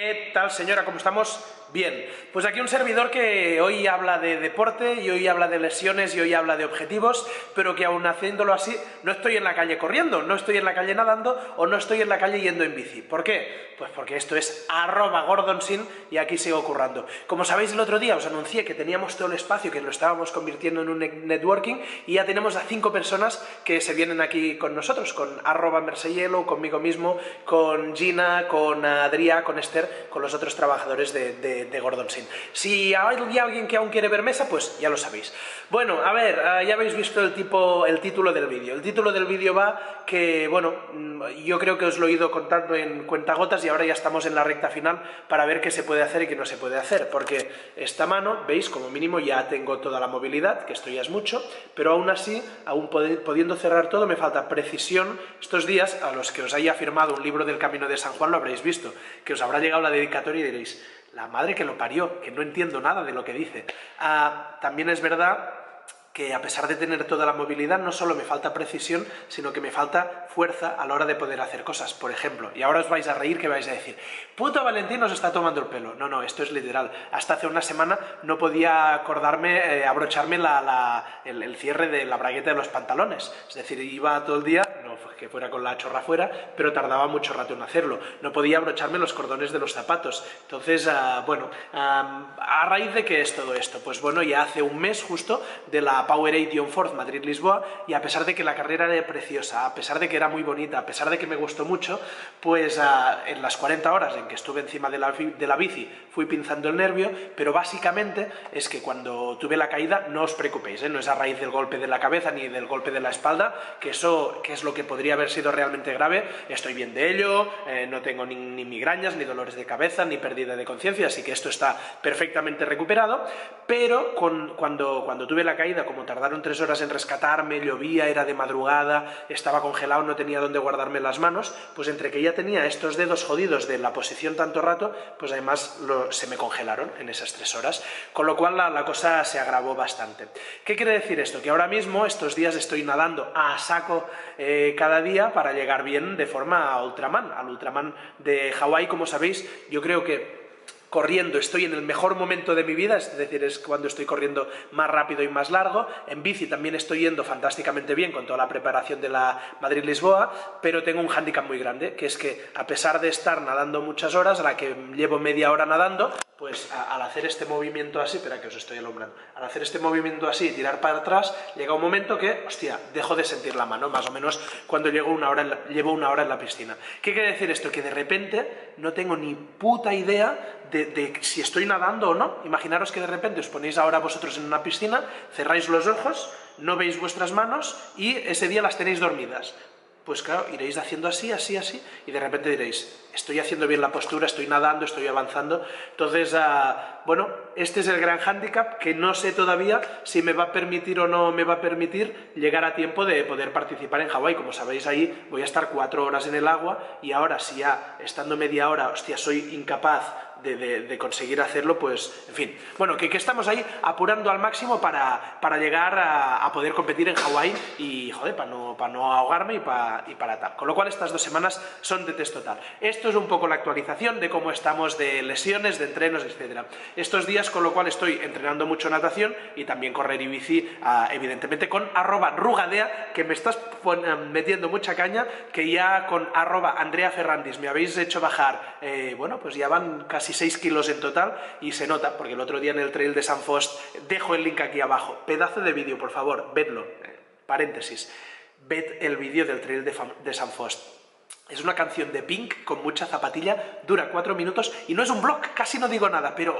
¿Qué tal, señora? ¿Cómo estamos? Bien, pues aquí un servidor que hoy habla de deporte y hoy habla de lesiones y hoy habla de objetivos, pero que aún haciéndolo así no estoy en la calle corriendo, no estoy en la calle nadando o no estoy en la calle yendo en bici. ¿Por qué? Pues porque esto es @GordonSin y aquí sigo currando. Como sabéis, el otro día os anuncié que teníamos todo el espacio, que lo estábamos convirtiendo en un networking y ya tenemos a 5 personas que se vienen aquí con nosotros, con @Merseyelo, conmigo mismo, con Gina, con Adrià, con Esther, con los otros trabajadores de GordonSin. Si hay alguien que aún quiere ver mesa, pues ya lo sabéis. Bueno, a ver, ya habéis visto el título del vídeo. El título del vídeo va que, bueno, yo creo que os lo he ido contando en cuentagotas y ahora ya estamos en la recta final para ver qué se puede hacer y qué no se puede hacer, porque esta mano, veis, como mínimo ya tengo toda la movilidad, que esto ya es mucho, pero aún así, aún pudiendo cerrar todo, me falta precisión. Estos días, a los que os haya firmado un libro del Camino de San Juan lo habréis visto, que os habrá llegado la dedicatoria y diréis: la madre que lo parió, que no entiendo nada de lo que dice. También es verdad que a pesar de tener toda la movilidad, no solo me falta precisión, sino que me falta fuerza a la hora de poder hacer cosas. Por ejemplo, y ahora os vais a reír, que vais a decir: puto Valentín nos está tomando el pelo. No, no, esto es literal. Hasta hace una semana no podía acordarme, abrocharme el cierre de la bragueta de los pantalones. Es decir, iba todo el día, no que fuera con la chorra fuera, pero tardaba mucho rato en hacerlo. No podía abrocharme los cordones de los zapatos. Entonces, bueno, ¿a raíz de qué es todo esto? Pues bueno, ya hace un mes justo de la Powerade John Forth Madrid-Lisboa, y a pesar de que la carrera era preciosa, a pesar de que era muy bonita, a pesar de que me gustó mucho, pues en las 40 horas en que estuve encima de la bici fui pinzando el nervio, pero básicamente es que cuando tuve la caída, no os preocupéis, no es a raíz del golpe de la cabeza ni del golpe de la espalda, que eso que es lo que podría haber sido realmente grave. Estoy bien de ello, no tengo ni migrañas, ni dolores de cabeza, ni pérdida de conciencia, así que esto está perfectamente recuperado, pero cuando tuve la caída, como tardaron 3 horas en rescatarme, llovía, era de madrugada, estaba congelado, no tenía dónde guardarme las manos, pues entre que ya tenía estos dedos jodidos de la posición tanto rato, pues además se me congelaron en esas 3 horas, con lo cual la cosa se agravó bastante. ¿Qué quiere decir esto? Que ahora mismo, estos días, estoy nadando a saco cada día para llegar bien de forma a Ultraman, al Ultraman de Hawái. Como sabéis, yo creo que corriendo estoy en el mejor momento de mi vida, es decir, es cuando estoy corriendo más rápido y más largo. En bici también estoy yendo fantásticamente bien con toda la preparación de la Madrid-Lisboa, pero tengo un hándicap muy grande, que es que a pesar de estar nadando muchas horas, a la que llevo media hora nadando, pues al hacer este movimiento así, espera que os estoy alumbrando, al hacer este movimiento así y tirar para atrás, llega un momento que, hostia, dejo de sentir la mano, más o menos cuando llevo una hora en la piscina. ¿Qué quiere decir esto? Que de repente no tengo ni puta idea de si estoy nadando o no. Imaginaros que de repente os ponéis ahora vosotros en una piscina, cerráis los ojos, no veis vuestras manos y ese día las tenéis dormidas. Pues claro, iréis haciendo así, así, así, y de repente diréis: estoy haciendo bien la postura, estoy nadando, estoy avanzando. Entonces, bueno, este es el gran hándicap, que no sé todavía si me va a permitir o no me va a permitir llegar a tiempo de poder participar en Hawái. Como sabéis, ahí voy a estar 4 horas en el agua, y ahora si ya estando media hora, hostia, soy incapaz de conseguir hacerlo, pues, en fin. Bueno, que estamos ahí apurando al máximo para llegar a poder competir en Hawái y, joder, para no ahogarme y para tal. Con lo cual, estas 2 semanas son de test total. Esto es un poco la actualización de cómo estamos de lesiones, de entrenos, etc. Estos días, con lo cual, estoy entrenando mucho natación y también correr y bici, evidentemente con @Rugadea, que me estás metiendo mucha caña, que ya con @Andrea Ferrandis me habéis hecho bajar, bueno, pues ya van casi 6 kilos en total, y se nota, porque el otro día en el trail de San Fost, dejo el link aquí abajo, pedazo de vídeo, por favor, vedlo, paréntesis, ved el vídeo del trail de San Fost. Es una canción de Pink con mucha zapatilla, dura 4 minutos y no es un vlog, casi no digo nada, pero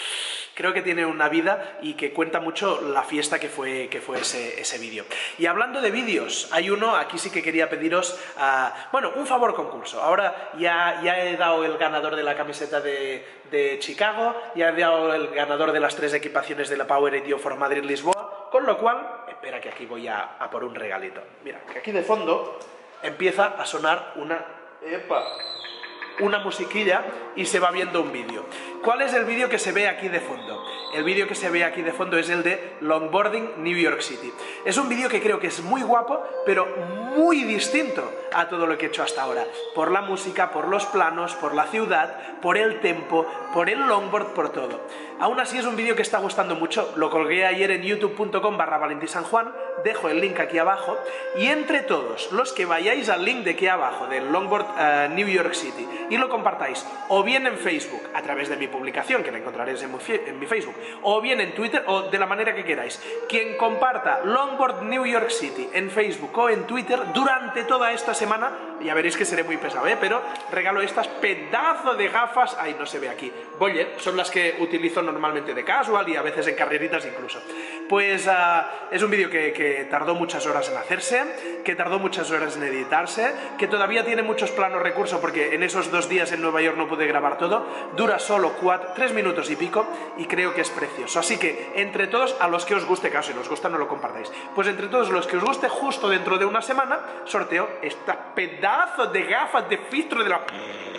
creo que tiene una vida y que cuenta mucho la fiesta que fue ese vídeo. Y hablando de vídeos, hay uno, aquí sí que quería pediros, bueno, un favor concurso. Ahora ya he dado el ganador de la camiseta de Chicago, ya he dado el ganador de las 3 equipaciones de la Powerade John Forth Madrid-Lisboa, con lo cual, espera que aquí voy a por un regalito. Mira, que aquí de fondo empieza a sonar una... ¡Epa! una musiquilla y se va viendo un vídeo. ¿Cuál es el vídeo que se ve aquí de fondo? El vídeo que se ve aquí de fondo es el de Longboarding New York City. Es un vídeo que creo que es muy guapo, pero muy distinto a todo lo que he hecho hasta ahora. Por la música, por los planos, por la ciudad, por el tempo, por el longboard, por todo. Aún así es un vídeo que está gustando mucho. Lo colgué ayer en youtube.com/ValentiSanJuan. Dejo el link aquí abajo. Y entre todos los que vayáis al link de aquí abajo, del Longboard New York City, y lo compartáis, o bien en Facebook, a través de mi publicación, que la encontraréis en mi Facebook, o bien en Twitter, o de la manera que queráis. Quien comparta Longboard New York City en Facebook o en Twitter durante toda esta semana, ya veréis que seré muy pesado, pero regalo estas pedazos de gafas, ahí no se ve aquí, Boyer, son las que utilizo normalmente de casual y a veces en carreritas incluso. Pues es un vídeo que tardó muchas horas en hacerse, que tardó muchas horas en editarse, que todavía tiene muchos planos recursos porque en esos 2 días en Nueva York no pude grabar todo, dura solo 3 minutos y pico y creo que es precioso. Así que entre todos, a los que os guste, claro, si os gusta no lo compartáis, pues entre todos los que os guste, justo dentro de una semana sorteo esta pedazo de gafas de filtro de la...